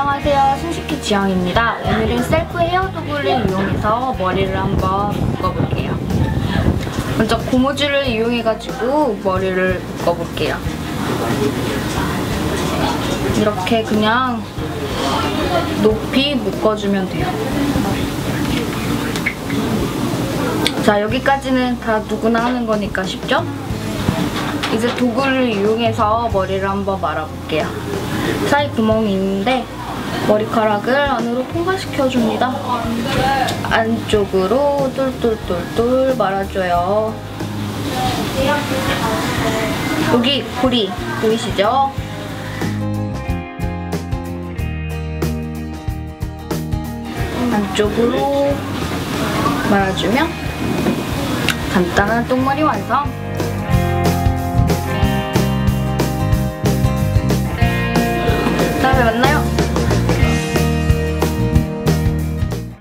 안녕하세요, 신식키 지영입니다. 오늘은 셀프 헤어 도구를 이용해서 머리를 한번 묶어볼게요. 먼저 고무줄을 이용해가지고 머리를 묶어볼게요. 이렇게 그냥 높이 묶어주면 돼요. 자, 여기까지는 다 누구나 하는 거니까 쉽죠? 이제 도구를 이용해서 머리를 한번 말아볼게요. 사이 구멍이 있는데 머리카락을 안으로 통과시켜줍니다. 안쪽으로 똘똘똘똘 말아줘요. 여기 고리 보이시죠? 안쪽으로 말아주면 간단한 똥머리 완성!